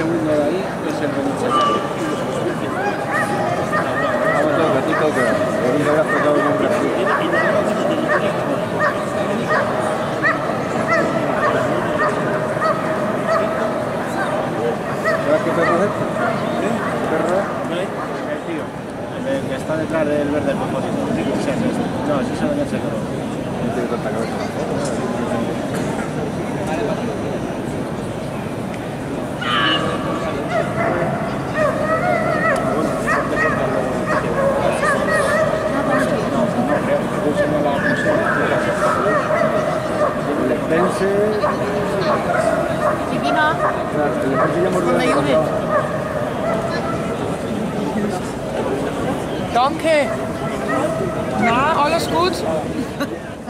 segundo de ahí es el beneficiario. Vamos todo ratito que el habrás tocado en un ratito. ¿Sabes qué perro es este? ¿Qué perro es? El tío. El que está detrás del verde propósito. No, ese es el enganche de oro. No tiene tanta cabeza tampoco. Chiquina, Danke. Na, alles gut?